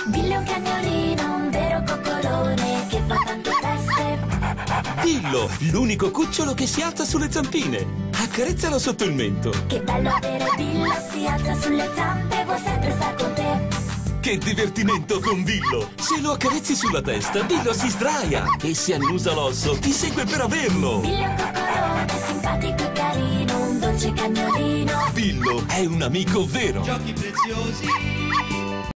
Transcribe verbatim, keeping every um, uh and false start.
Billo è un cagnolino, un vero coccolone che fa tante feste. Billo, l'unico cucciolo che si alza sulle zampine. Accarezzalo sotto il mento. Che bello avere Billo, si alza sulle zampe, vuoi sempre star con te. Che divertimento con Billo! Se lo accarezzi sulla testa, Billo si sdraia e se annusa l'osso ti segue per averlo. Billo è un coccolone, simpatico e carino, un dolce cagnolino. Billo è un amico vero. Giochi preziosi